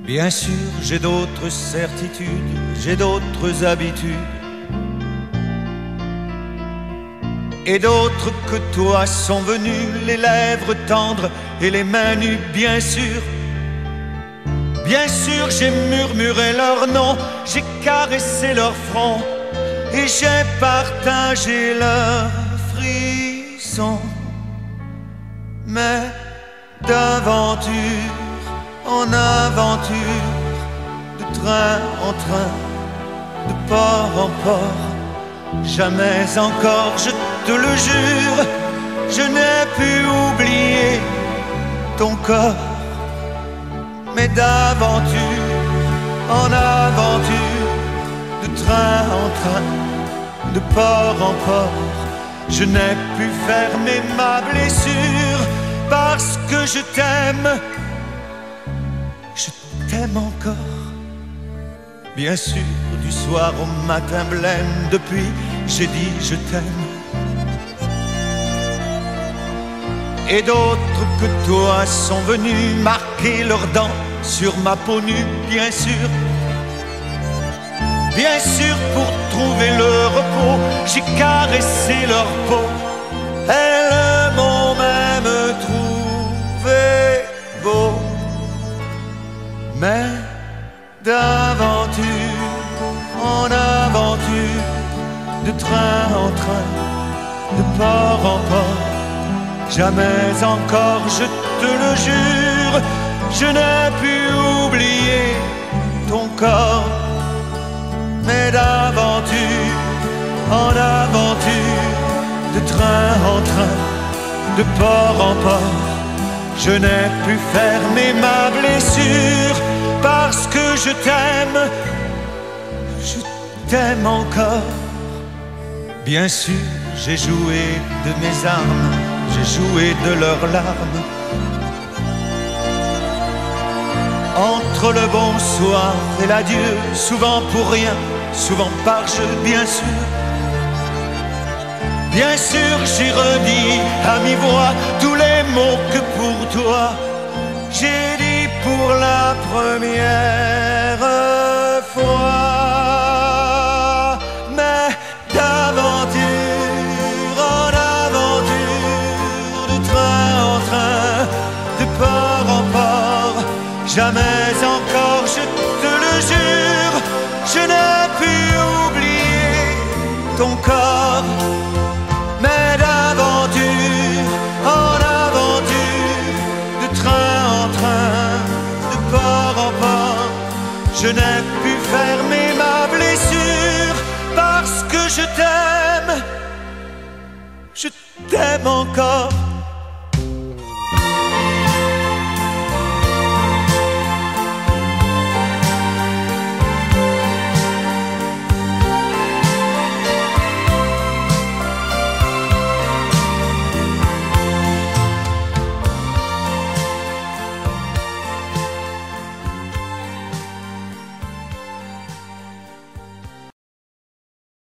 Bien sûr, j'ai d'autres certitudes, j'ai d'autres habitudes, et d'autres que toi sont venus, les lèvres tendres et les mains nues, bien sûr. Bien sûr, j'ai murmuré leur nom, j'ai caressé leur front, et j'ai partagé leurs frissons. Mais d'aventure en aventure, de train en train, de port en port, jamais encore, je te le jure, je n'ai pu oublier ton corps. Mais d'aventure en aventure, de train en train, de port en port, je n'ai pu fermer ma blessure parce que je t'aime. Je t'aime encore. Bien sûr, du soir au matin blême, depuis j'ai dit je t'aime. Et d'autres que toi sont venus marquer leurs dents sur ma peau nue, bien sûr. Bien sûr, pour trouver le repos, j'ai caressé leur peau. Elles m'ont même trouvé beau. Mais d'aventure en aventure, de train en train, de port en port, jamais encore, je te le jure, je n'ai pu oublier ton corps. Mais d'aventure en aventure, de train en train, de port en port, je n'ai pu fermer ma blessure parce que je t'aime encore. Bien sûr, j'ai joué de mes armes, j'ai joué de leurs larmes. Entre le bonsoir et l'adieu, souvent pour rien, souvent par jeu, bien sûr. Bien sûr, j'ai redit à mi-voix tous les mots que pour toi j'ai dit pour la première fois. Mais d'aventure en aventure, de train en train, de port en port, jamais encore, je te le jure, je n'ai pu oublier ton corps. Mais d'aventure en aventure, de train en train, de port en port, je n'ai pu fermer ma blessure parce que je t'aime encore.